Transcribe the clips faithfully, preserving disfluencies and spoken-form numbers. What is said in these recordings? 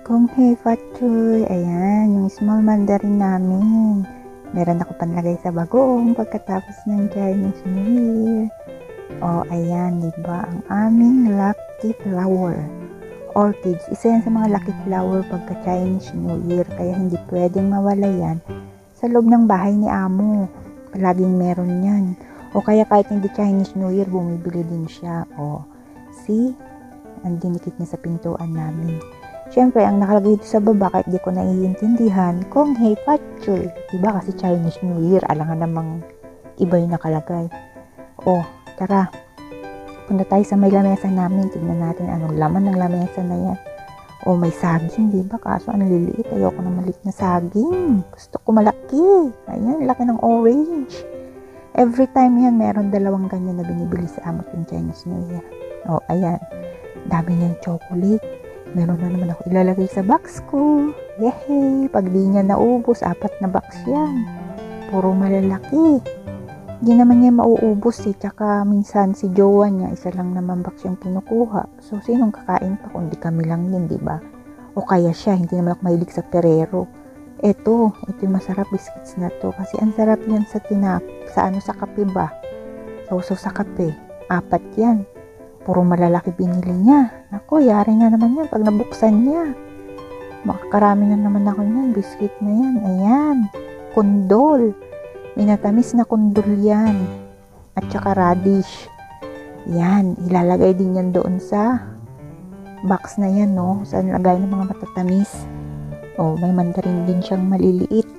Kung hey fat choy, ayan, yung small mandarin namin. Meron ako panlagay sa bagoong pagkatapos ng Chinese New Year. O, ayan, diba? Ang aming lucky flower. Orchids, isa yan sa mga lucky flower pagka Chinese New Year. Kaya hindi pwedeng mawala yan sa loob ng bahay ni amo. Palaging meron yan. O kaya kahit hindi Chinese New Year, bumibili din siya. O, see? Ang dinikit niya sa pintuan namin. Siyempre, ang nakalagay dito sa baba, kahit di ko naiintindihan, kung hey fat choy. Diba kasi Chinese New Year, alangan namang iba yung nakalagay. O, tara. Punta tayo sa may lamesa namin. Tignan natin anong laman ng lamesa na yan. O, may saging, diba? Kaso ang liliit. Ayoko na maliit na saging. Gusto ko malaki. Ayan, laki ng orange. Every time yan, meron dalawang ganyan na binibili sa amot yung Chinese New Year. O, ayan. Dami niyang chocolate. Meron na naman ako ilalagay sa box ko. Yehey! Pag di niya naubos, apat na box yan. Puro malalaki. Hindi naman niya mauubos eh. Tsaka minsan si jowa niya, isa lang naman box yung kinukuha. So, sinong kakain pa kung di kami lang din, diba? O kaya siya, hindi naman ako mahilig sa perero. Eto, ito yung masarap biscuits na to. Kasi ang sarap yan sa tinap, sa ano, sa kape ba? So, sa kape. Apat yan. Puro malalaki binili niya. Ako, yari na naman yan pag nabuksan niya. Makakarami na naman ako yan. Biscuit na yan. Ayan. Kundol. Minatamis na kundol yan. At saka radish. Yan. Ilalagay din yan doon sa box na yan, no? Sa lagay ng mga matatamis. O, may mandarin din siyang maliliit.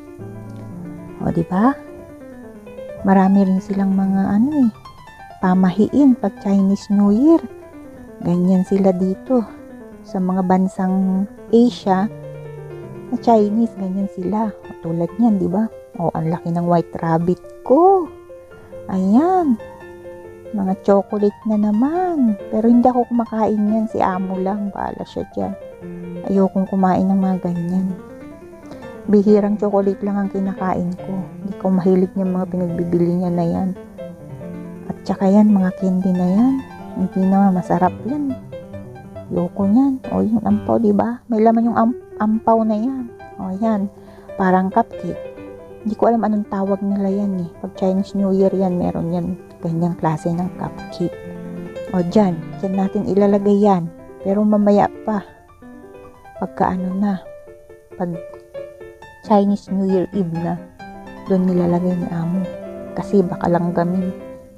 O, diba? Marami rin silang mga ano eh. Pamahiin pag Chinese New Year. Ganyan sila dito. Sa mga bansang Asia, na Chinese, ganyan sila. O, tulad niyan, di ba? O, ang laki ng white rabbit ko. Ayan. Mga chocolate na naman. Pero hindi ako kumakain yan. Si amo lang. Bahala siya dyan. Ayokong kumain ng mga ganyan. Bihirang chocolate lang ang kinakain ko. Hindi ko mahilig yung mga pinagbibili niya na yan. At saka yan, mga candy na yan. Hindi naman masarap yan. Yoko yan. O, yung ampaw, diba? May laman yung am ampaw na yan. O, yan. Parang cupcake. Hindi ko alam anong tawag nila yan eh. Pag Chinese New Year yan, meron yan. Ganyang klase ng cupcake. O, dyan. Dyan natin ilalagay yan. Pero mamaya pa. Pagka ano na. Pag Chinese New Year Eve na. Doon nilalagay ni amo. Kasi baka lang gamin.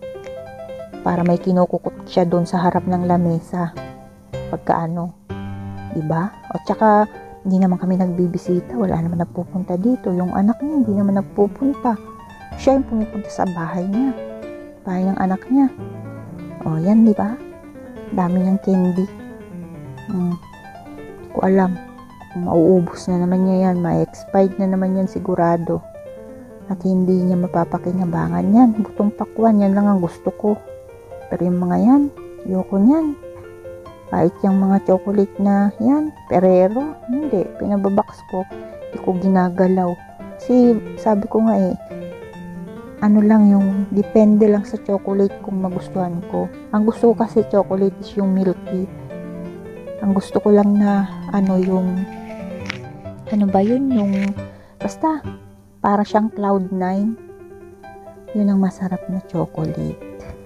Para may kinukukot siya doon sa harap ng lamesa. Pagka ano. Diba? O tsaka, hindi naman kami nagbibisita. Wala naman nagpupunta dito. Yung anak niya, hindi naman nagpupunta. Siya yung pumupunta sa bahay niya. Bahay ng anak niya. O, yan, diba? Dami niyang candy. Hmm. Ko alam. Kung mauubos na naman niya yan. Ma-expired na naman yan sigurado. At hindi niya mapapakinabangan yan. Butong pakwan, yan lang ang gusto ko. Pero yung mga yan, ayoko niyan. Kahit yung mga chocolate na yan, perero, hindi. Pinababox ko, hindi ko ginagalaw. Kasi sabi ko nga eh, ano lang yung, depende lang sa chocolate kung magustuhan ko. Ang gusto ko kasi chocolate is yung milky. Ang gusto ko lang na, ano yung, ano ba yun, yung, basta, para siyang cloud nine. Yun ang masarap na chocolate.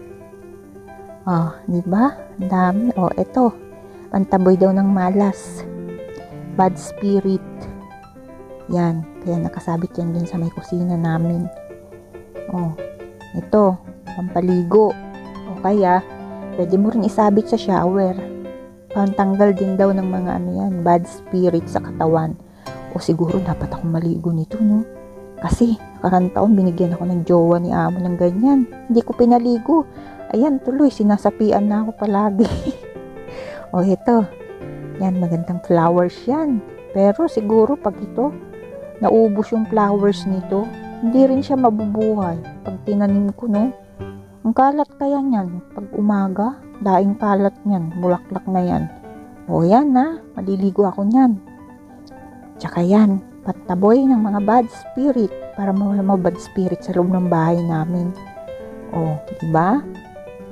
Oh, di ba? Dami. Oh, ito. Pantaboy daw ng malas. Bad spirit. Yan. Kaya nakasabit yan dun sa may kusina namin. Oh, ito. Pampaligo. O kaya, pwede mo rin isabit sa shower. Pantanggal din daw ng mga ano yan, bad spirit sa katawan. O siguro dapat akong maligo nito, no? Kasi, nakarang taon binigyan ako ng jowa ni amo ng ganyan. Hindi ko pinaligo. Ayan, tuloy, sinasapian na ako palagi. O, ito. Yan, magandang flowers yan. Pero, siguro, pag ito, naubos yung flowers nito, hindi rin siya mabubuhay. Pag tinanim ko, no? Ang kalat kaya niyan. Pag umaga, daing kalat niyan. Bulaklak na yan. O, yan, ha. Maliligo ako niyan. Tsaka yan, pataboy ng mga bad spirit. Para mawala mga bad spirit sa loob ng bahay namin. O, diba?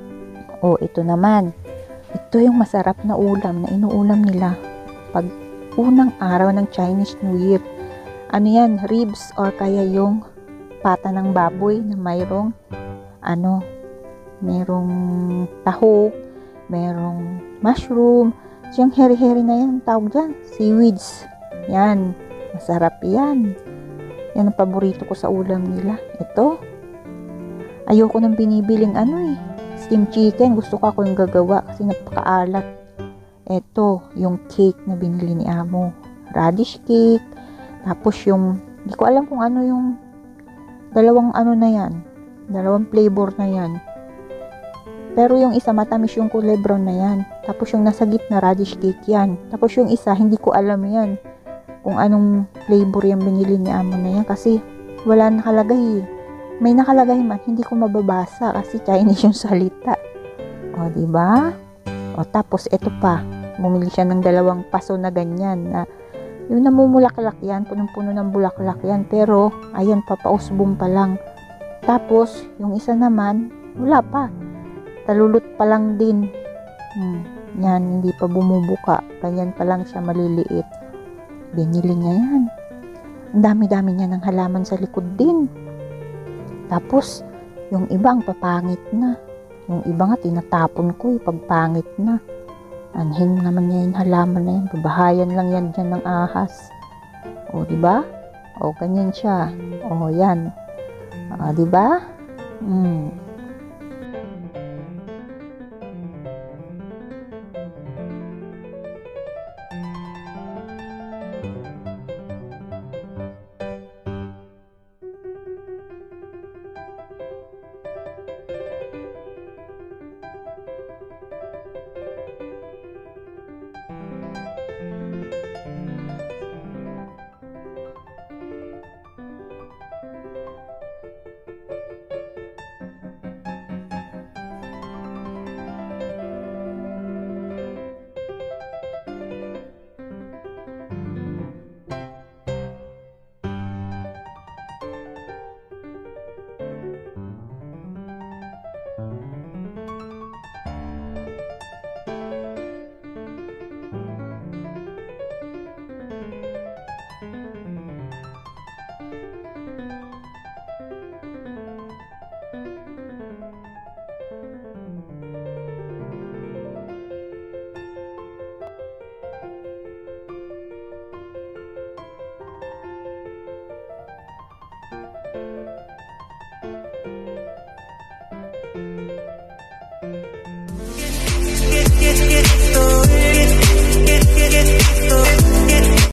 O, ito naman. Ito yung masarap na ulam na inuulam nila pag unang araw ng Chinese New Year. Ano yan, ribs or kaya yung pata ng baboy na mayroong ano, mayroong tahok, mayroong mushroom, yung heri-heri na yan, tawag dyan, seaweeds. Yan, masarap yan. Yan ang paborito ko sa ulam nila. Ito, ayoko nang binibiling ano eh, steamed chicken. Gusto ko ako yung gagawa kasi napakaalat. Ito, yung cake na binili ni Amo. Radish cake. Tapos yung, hindi ko alam kung ano yung dalawang ano na yan. Dalawang flavor na yan. Pero yung isa matamis yung kulay brown na yan. Tapos yung nasa gitna radish cake yan. Tapos yung isa hindi ko alam yan. Kung anong flavor yung binili ni Amo na yan. Kasi wala nakalagay. May nakalagay man. Hindi ko mababasa kasi Chinese yung salita. O, diba? O, tapos ito pa. Bumili siya ng dalawang paso na ganyan. Na yung namumulaklak yan. Punong-puno ng bulaklak yan. Pero, ayan, papausbong pa lang. Tapos, yung isa naman, wala pa. Talulot pa lang din. Hmm, yan, hindi pa bumubuka. Ganyan pa lang siya maliliit. Binili niya yan. Ang dami-dami niya ng halaman sa likod din. Tapos, yung iba ang papangit na. Yung iba nga tinatapon ko eh, pagpangit na. Anhin naman niya yung halaman na yan. Babahayan lang yan dyan ng ahas. O, diba? O, ganyan siya. O, yan. O, diba? Hmm.